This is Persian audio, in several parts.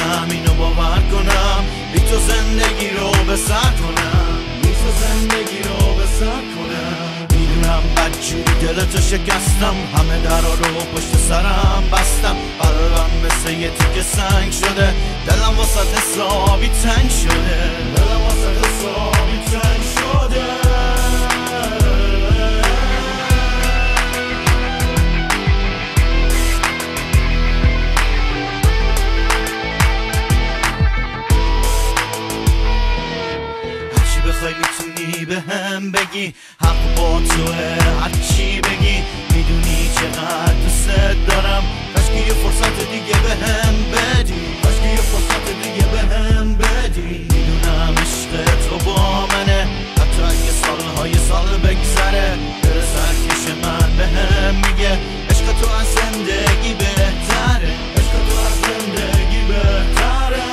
میتونم اینو باور کنم، بی تو زندگی رو به سر کنم، بی تو زندگی رو به سر کنم. میدونم بدجوری دلتو شکستم، همه درا رو پشت سرم بستم، قلبم مثل یه تیکه سنگ شده، دلم واسه حسابی تنگ شده، دلم واسه حسابی تنگ شده. بخوای میتونی به هم بگی حق با توه، هرچی بگی میدونی چقدر دوست دارم. کاشکی یه فرصت دیگه به هم بدی، کاشکی یه فرصت دیگه به هم بدی. میدونم عشق تو با منه، حتی اگه سالهای سال بگذره، بره سرکش من به هم میگه عشق تو از زندگی بهتره، عشق تو از زندگی بهتره.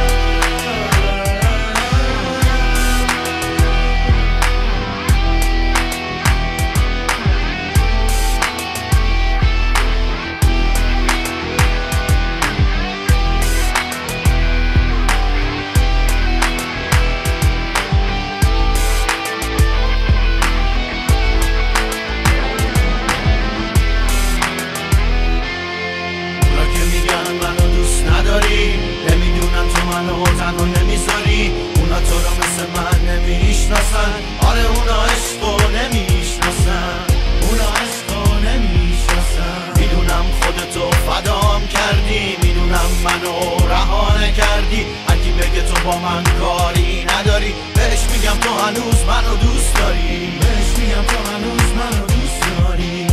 نمیدونم تو منو تنها نمیذاری، اونا تو رو مثل من نمیشناسن. آره اونا عشقو نمیشناسن، اونا عشقو نمیشناسن. میدونم خودتو فدام کردی، میدونم منو رها نکردی. هرکی بگه تو با من کاری نداری، بهش میگم تو هنوز منو دوست داری، بهش میگم تو هنوز منو دوست داری.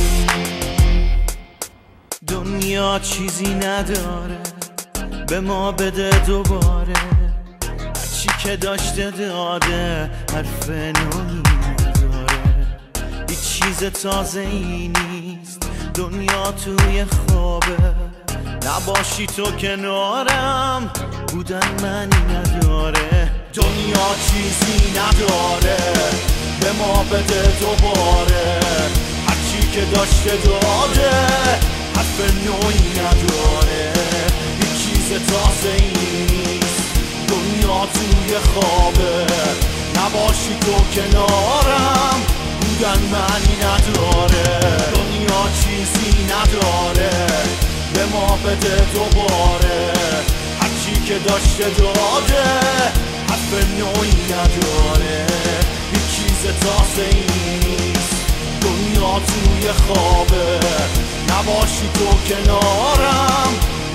دنیا چیزی نداره به ما بده دوباره، هرچی که داشته داده، حرف نوعی نداره. هیچ چیز تازه ای نیست، دنیا توی خوابه. نباشی تو کنارم، بودن معنی نداره. دنیا چیزی نداره به ما بده دوباره، هرچی که داشته داده، حرف نوعی نداره. تازه نیست، دنیا توی خوابه. نباشی تو کنارم، بودن معنی نداره. دنیا چیزی نداره به ما بده دوباره، هرچی که داشته داده، حرف نوعی نداره. هیچ چیز تازه نیست، دنیا توی خوابه. نباشی تو کنارم،